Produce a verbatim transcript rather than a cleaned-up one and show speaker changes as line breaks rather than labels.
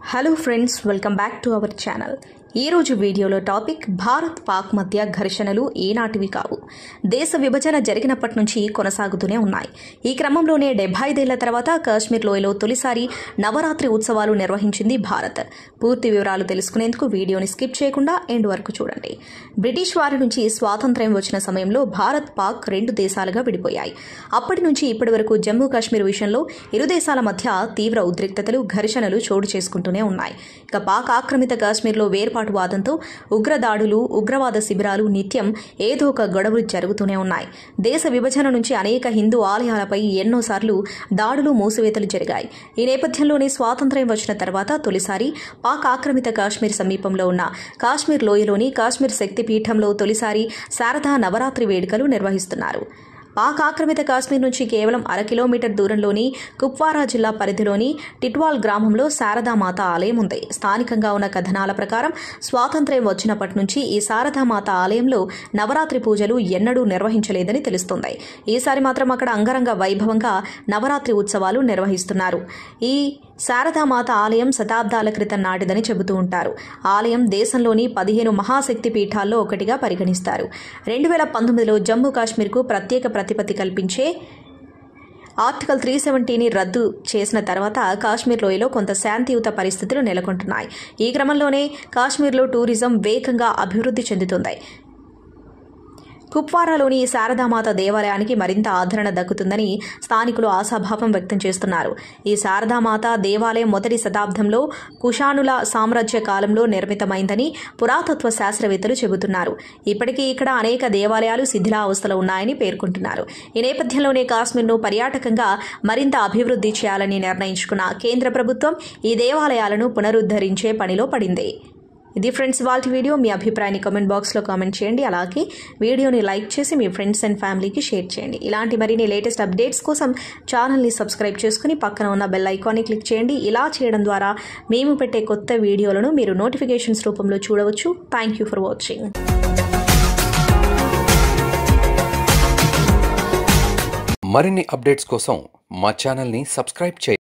Hello friends, welcome back to our channel. ఈ రోజు వీడియోలో టాపిక్ భారత్ పాక్ మధ్య ఘర్షణలు ఏనాటివి కావు. దేశ విభజన జరిగినప్పటి నుంచి కొనసాగుతూనే ఉన్నాయి. ఈ క్రమంలోనే డెబ్బై ఐదేళ్ల తర్వాత కాశ్మీర్ లోయలో తొలిసారి నవరాత్రి ఉత్సవాలు నిర్వహించింది భారత్. పూర్తి వివరాలు తెలుసుకునేందుకు వీడియోని స్కిప్ చేయకుండా ఎండ్ వరకు చూడండి. బ్రిటిష్ వారి నుంచి స్వాతంత్ర్యం వచ్చిన సమయంలో భారత్ పాక్ రెండు దేశాలుగా విడిపోయాయి. అప్పటి నుంచి ఇప్పటి వరకు జమ్మూ కాశ్మీర్ విషయంలో ఇరు దేశాల మధ్య తీవ్ర ఉద్రిక్తతలు, ఘర్షణలు చోటు చేసుకుంటూనే ఉన్నాయి. ఇక పాక్ ఆక్రమిత కాశ్మీర్లో వేర్పాటు వాదంతో ఉగ్రదాడులు, ఉగ్రవాద శిబిరాలు నిత్యం ఏదో ఒక గొడవలు జరుగుతూనే ఉన్నాయి. దేశ విభజన నుంచి అనేక హిందూ ఆలయాలపై ఎన్నోసార్లు దాడులు, మూసివేతలు జరిగాయి. ఈ నేపథ్యంలోనే స్వాతంత్ర్యం వచ్చిన తర్వాత తొలిసారి పాక్ ఆక్రమిత కాశ్మీర్ సమీపంలో ఉన్న కాశ్మీర్ లోయలోని కాశ్మీర్ శక్తిపీఠంలో తొలిసారి శారదా నవరాత్రి వేడుకలు నిర్వహిస్తున్నారు. పాక్ ఆక్రమిత కాశ్మీర్ నుంచి కేవలం అర కిలోమీటర్ దూరంలోని కుప్వారా జిల్లా పరిధిలోని టిట్వాల్ గ్రామంలో శారదామాత ఆలయం ఉంది. స్థానికంగా ఉన్న కథనాల ప్రకారం స్వాతంత్ర్యం వచ్చినప్పటి నుంచి ఈ శారదామాత ఆలయంలో నవరాత్రి పూజలు ఎన్నడూ నిర్వహించలేదని తెలుస్తోంది. ఈసారి మాత్రం అక్కడ అంగరంగ వైభవంగా నవరాత్రి ఉత్సవాలు నిర్వహిస్తున్నారు. ఈ శారదామాత ఆలయం శతాబ్దాల క్రితం నాటిదని చెబుతూ ఉంటారు. ఆలయం దేశంలోని పదిహేను మహాశక్తి పీఠాల్లో ఒకటిగా పరిగణిస్తారు. రెండు వేల పంతొమ్మిదిలో జమ్మూ కాశ్మీర్కు ప్రత్యేక ప్రతిపత్తి కల్పించే ఆర్టికల్ త్రీ సెవెంటీని రద్దు చేసిన తర్వాత కాశ్మీర్ లోయలో కొంత శాంతియుత పరిస్థితులు నెలకొంటున్నాయి. ఈ క్రమంలోనే కాశ్మీర్లో టూరిజం వేగంగా అభివృద్ధి చెందుతుంది. కుప్వారాలోని ఈ శారదామాత దేవాలయానికి మరింత ఆదరణ దక్కుతుందని స్థానికులు ఆశాభావం వ్యక్తం చేస్తున్నారు. ఈ శారదామాత దేవాలయం మొదటి శతాబ్దంలో కుషానుల సామ్రాజ్య కాలంలో నిర్మితమైందని పురాతత్వ శాస్త్రవేత్తలు చెబుతున్నారు. ఇప్పటికీ ఇక్కడ అనేక దేవాలయాలు శిథిలావస్థలో ఉన్నాయని పేర్కొంటున్నారు. ఈ నేపథ్యంలోనే కాశ్మీర్ను పర్యాటకంగా మరింత అభివృద్ధి చేయాలని నిర్ణయించుకున్న కేంద్ర ప్రభుత్వం ఈ దేవాలయాలను పునరుద్ధరించే పనిలో పడింది. ఇది ఫ్రెండ్స్ వాళ్ళ వీడియో. మీ అభిప్రాయాన్ని కామెంట్ బాక్స్లో కామెంట్ చేయండి. అలాగే వీడియోని లైక్ చేసి మీ ఫ్రెండ్స్ అండ్ ఫ్యామిలీకి షేర్ చేయండి. ఇలాంటి మరిన్ని లేటెస్ట్ అప్డేట్స్ కోసం ఛానల్ని సబ్స్క్రైబ్ చేసుకుని పక్కన ఉన్న బెల్ ఐకాన్ని క్లిక్ చేయండి. ఇలా చేయడం ద్వారా మేము పెట్టే కొత్త వీడియోలను మీరు నోటిఫికేషన్స్ రూపంలో చూడవచ్చు. Thank you for watching.
మరిన్ని అప్డేట్స్ కోసం మా ఛానల్ని సబ్స్క్రైబ్ చేయండి.